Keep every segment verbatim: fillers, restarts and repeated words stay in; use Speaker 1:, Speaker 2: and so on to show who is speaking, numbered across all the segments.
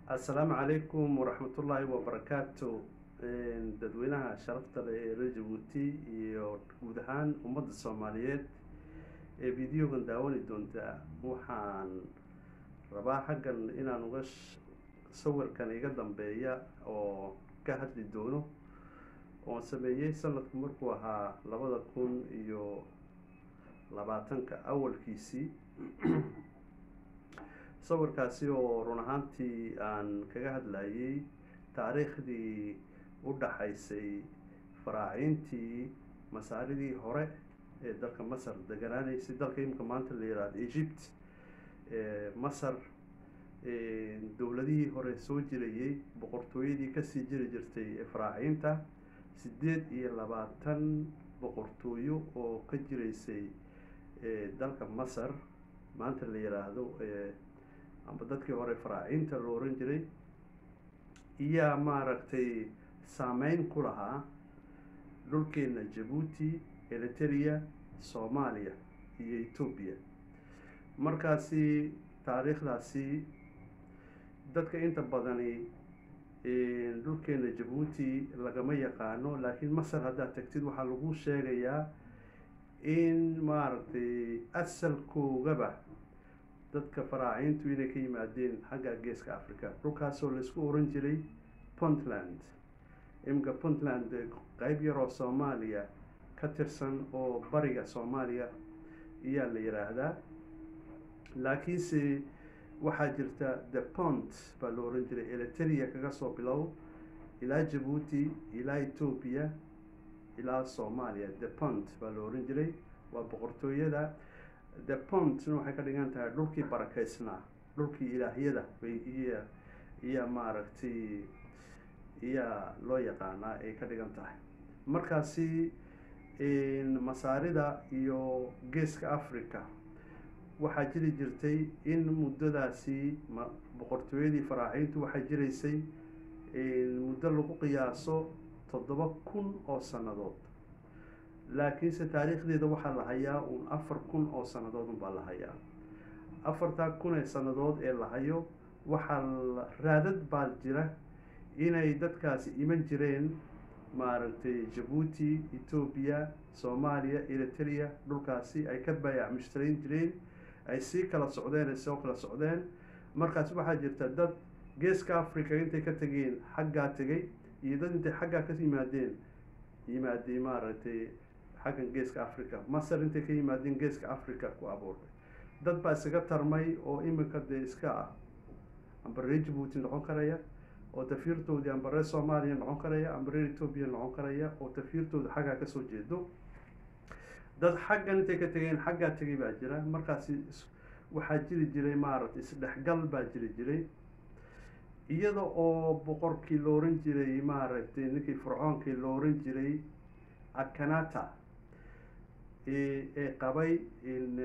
Speaker 1: السلام عليكم ورحمة الله وبركاته dadweynaha sharafta leh ee reer Jabuuti iyo guud ahaan ummadda Soomaaliyeed ee videogan daawani doonta waxaan rabaa xaggan inaan uga sawirkan iga dambeeya oo ka hadli doono oo sameeyay sanadku markuu ahaa labada kun iyo labaatanka awalkiisii sawirkaasi oo run ahaantii aan kaga hadlayay taariikhdii u dhaxaysay faraacintii masaaridii hore ee dalka Masar deganaanaysay dalka imka maanta la yiraahdo Egypt ee Masar ee dawladihii hore soo jirayay boqortooyadii ka sii jiri jirtay ee faraacinta sideed iyo labaatan boqortooyo oo ka jiraysay ee dalka Masar maanta la yiraahdo ee amba dadkii hore faraacinta loo oran jiray iyo maaragtay saameyn ku lahaa dhulkeena Djibouti, Eritrea, Soomaaliya iyo Ethiopia. Markaasi taariikhdaasi dadka inta badani ee dhulkeena Djibouti lagama yaqaano, laakiin Masar hadda tagtid waxa lagu sheegayaa in maaragtay asalkoogaba dadka faraacintu inay ka yimaadeen xagga geeska Afrika, dhulkaasoo la isku oran jiray Puntland. imka Puntland qayb yar oo Soomaaliya ka tirsan oo bariga Soomaaliya ayaa la yiraahdaa, laakiinse waxaa jirta the Punt baa la oran jiray Eritrea kaga soo bilow ilaa Djibouti ilaa Ethiopia ilaa Soomaaliya. the Punt baa la oran jiray, waa boqortooyada. the Punt waxay ka dhigan tahay dhulkii barakeysnaa, dhulkii ilaahyada bay iyo iyo maaragtay iyo loo yaqaanaa ay ka dhigan tahay. markaasi in masaarida iyo geeska Afrika waxaa jiri jirtay in muddadaasi boqortooyadii faraacintu waxay jiraysay in muddo lagu qiyaaso toddoba kun oo sanadood, laakiinse taariikhdeeda waxaa la hayaa un afar kun oo sanadood baa la hayaa. afartaa kun ee sanadood ee la hayo waxaa raadad baa jira inay dadkaasi iman jireen maaragtay Djibouti, Ethiopia, Soomaaliya, Eritrea, dhulkaasi ay ka baayac mushtariin jireen, ay sii kala socdeen ay soo kala socdeen. markaas waxaa jirta dad geeska Afrika intay ka tageen xaggaa tegay iyo dad intay xaggaa ka yimaadeen yimaadeen maaragtay xaggan geeska Afrika. Masar intay ka yimaadeen geeska Afrika ku abuurtay dad baa isaga tarmay oo imika dee iska ah amba reer Djibouti noqon karaya oo tafiirtoodii amba reer Soomaaliya noqon karaya amba reer Ethiopia noqon karaya oo tafiirtooda xaggaa kasoo jeedo. dad xaggan intay ka tageen xaggaa tegay baa jira. markaasi waxaa jiri jiray maaragtay isdhexgal baa jiri jiray, iyada oo boqorkii la oran jiray maaragtay ninkii fircoonkii la oran jiray Akhenaten ee ee qabay in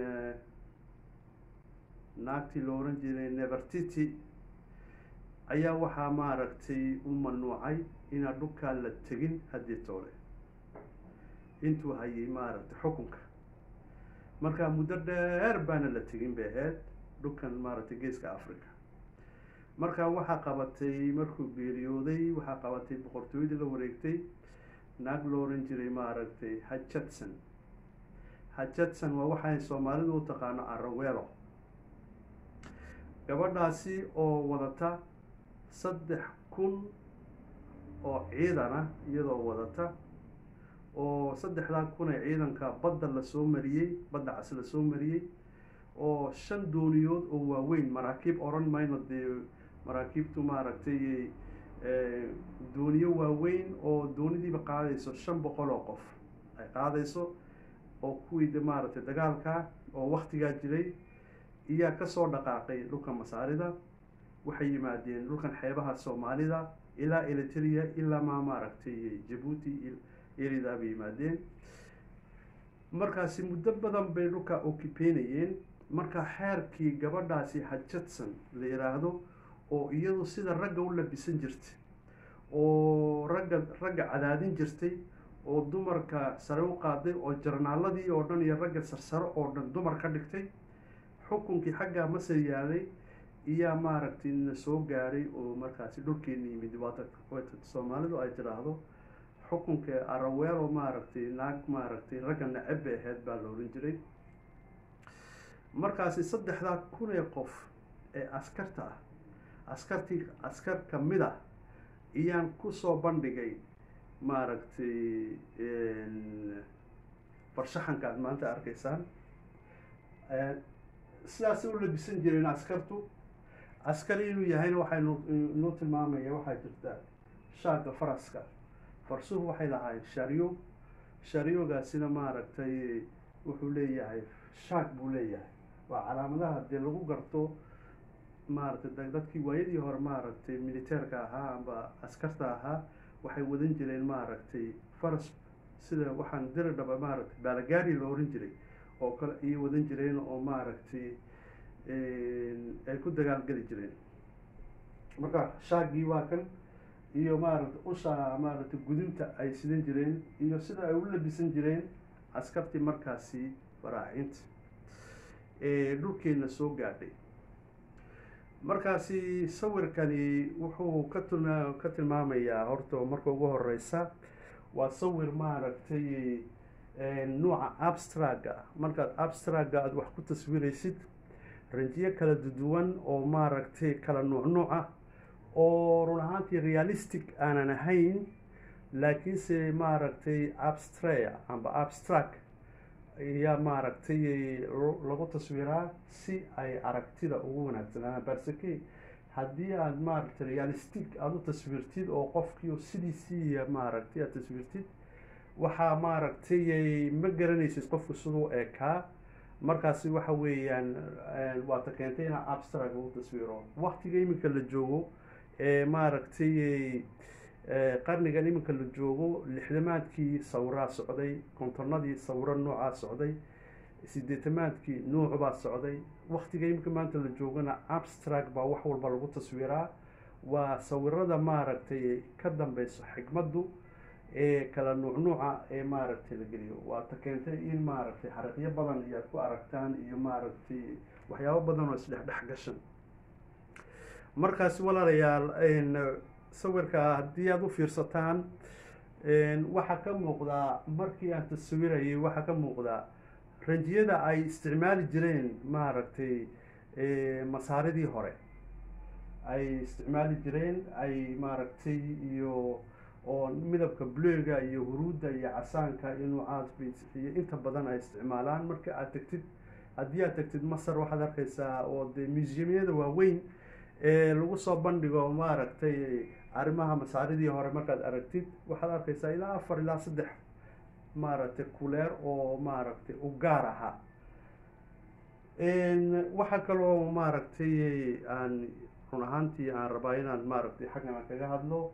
Speaker 1: naagtii la oran jiray Nefertiti ayaa waxaa maaragtay u mamnuucay inaan dhulkaa la tegin haddii toole intuu hayay maaragtay xukunka. markaa muddo dheer baana la tegin bay ahayd dhulkan maaragtay geeska Afrika. markaa waxaa qabatay markuu geeriyooday waxaa qabatay boqortooyadii la wareegtay naag la oran jiray maaragtay Hatshepsut. Hatshepsut waa waxay Soomaalidu u taqaano Araweelo. gabadhaasi oo wadata saddex kun oo ciidan ah iyadoo wadata oo saddexdaa kun ee ciidanka badda la soo mariyay, badda cas la soo mariyay, oo shan dooniyood oo waaweyn, maraakiib oran mayno dee maraakiibtu maaragtay dooniyo waaweyn oo doonidiiba qaadayso shan boqol oo qof ay qaadayso oo kuwii de maaragtay dagaalka oo waqtigaa jiray iyaa kasoo dhaqaaqay dhulka masaarida. waxay yimaadeen dhulkan xeebaha Soomaalida ilaa Eritrea ilaa ma maaragtay Djibouti iridaa bay yimaadeen. markaasi muddo badan bay dhulka occupeenayeen. marka xeerkii gabadhaasi Hatshepsut la yiraahdo oo iyadu sida ragga u labisan jirtay oo ragga ragga cadaadin jirtay oo dumarka sare u qaaday oo jarnaaladii oo dhan iyo ragga sarsaro oo dhan dumar ka dhigtay. xukunkii xaggaa Masar yaalay iyaa maaragtay na soo gaadhay oo markaasi dhulkeena yimid waata soomaalidu ay tidhaahdo xukunka araweelo maaragtay naag maaragtay ragga neceb bay ahayd baa la oran jiray. markaasi saddexdaa kun ee qof ee askarta ah askartii askar ka mid ah iyaan kusoo bandhigay maaragtay farshaxanka aad maanta arkaysaan. sidaas u labisan jireen askartu. askari inuu yahayna waxaynu noo tilmaamaya waxaa jirta shaagga faraska. farsuhu waxay lahaayeen sharyo. sharyogaasina maaragtay wuxuu leeyahay shaag buu leeyahay. waa calaamadaha dee lagu garto maaragtay dadkii waayadii hore maaragtay militeerka ahaa amba askarta ahaa waxay wadan jireen maaragtay faras sida waxaan diri dhaba maaragtay baalagaari la oran jiray oo kale iyo wadan jireen oo maaragtay ay ku dagaalgeli jireen. marka shaagii waa kan iyo maaragtay usha maaragtay gudinta ay sidan jireen iyo sida ay u labisan jireen askartii markaasi faraacinta ee dhulkeena soo gaadhay. markaasi sawirkani wuxuu ka tilmaa ka tilmaamayaa horta marka ugu horeysa waa sawir maaragtay nuuca abstraga. markaad abstraga aad wax ku taswiraysid ranjiyo kala duwan oo maaragtay kala nuuc nuuc ah oo run ahaantii realistic aanan ahayn laakiinse maaragtay abstrea amba abstract ayaa maaragtay lagu taswiraa si ay aragtida ugu wanaagsanaan. barseke haddii aad maaragtay realistic aada u taswirtid oo qofkii sidiisii maaragtay aad taswirtid waxaa maaragtay ma garanaysid qofku siduu ekaa. markaasi waxa weeyaan waata keentay inaa abstract lagu taswiro. waqtiga iminka la joogo ee maaragtay qarnigan iminka la joogo lixdamaadkii sawiraa socday, kontonadii sawiro noocaa socday, sideetamaadkii nuuc baa socday. waqtiga iminka maanta la joogana abstract baa wax walba lagu taswiraa. waa sawirada maaragtay ka dambeyso xikmaddu ee kala nuuc nuuca ee maaragtay la geliyo. waata keentay in maaragtay xariiqyo badan iyaad ku aragtaan iyo maaragtay waxyaabo badan oo isdhexdhex gashan. markaasi walaalayaal sawirka haddii aada u fiirsataan waxaa ka muuqdaa markii aan taswirayay waxaa ka muuqdaa ranjiyada ay isticmaali jireen maaragtay masaaridii hore ay isticmaali jireen ay maaragtay iyo oo midabka bluega iyo huruudda iyo casaanka iyo nuucaas iyo inta badan ay isticmaalaan. marka aad tagtid haddii aad tagtid masar waxaad arkaysaa oo dee museumyada waaweyn ee lagu soo bandhigo maaragtay arrimaha masaaridii hore markaad aragtid waxaad arkaysaa ilaa afar ilaa saddex maaragtay kuleer oo maaragtay u gaar ahaa. waxaa kaloo maaragtay aan run ahaantii aan rabaa inaan maaragtay xaggan aan kaga hadlo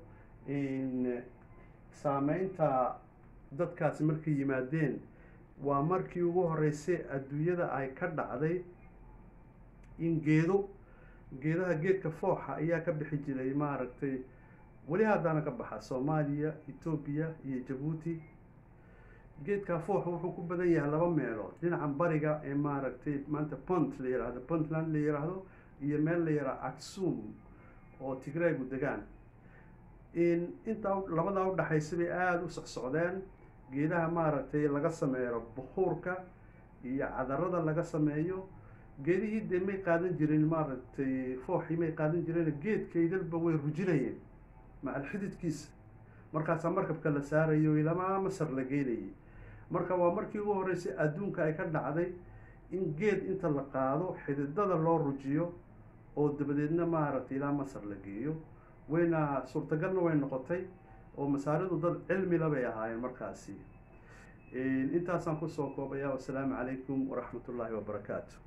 Speaker 1: saameynta dadkaasi markay yimaadeen waa markii ugu horeysay adduunyada ay ka dhacday in geedo geedaha geedka fooxa ayaa ka bixi jiray maaragtay weli haddaana ka baxa soomaaliya, etoobiya iyo jabuuti. geedka fooxa wuxuu ku badan yahay laba meelood, dhinacan bariga ee maaragtay maanta punt la yiraahdo puntland la yiraahdo iyo meel la yiraahdo aksum oo tigraygu degaan. in intaa labadaa u dhaxaysa bay aada u socsocdeen. geedaha maaragtay laga sameeyo bukuurka iyo cadarada laga sameeyo geedihii dee may qaadan jirin maaragtay fooxii may qaadan jireen geedkaydalba way rujinayeen macal xididkiisa. markaasaa markabka la saarayo ilamaa masar la geynayay. marka waa markii ugu horeysay adduunka ay ka dhacday in geed inta la qaado xididada loo rujiyo oo dabadeedna maaragtay ilaa masar la geeyo. wayna suurtagalna way noqotay oo masaaridu dad cilmila bay ahaayeen markaasi. intaasaan kusoo koobaya. wassalaamu calaykum waraxmat ullaahi wabarakaatu.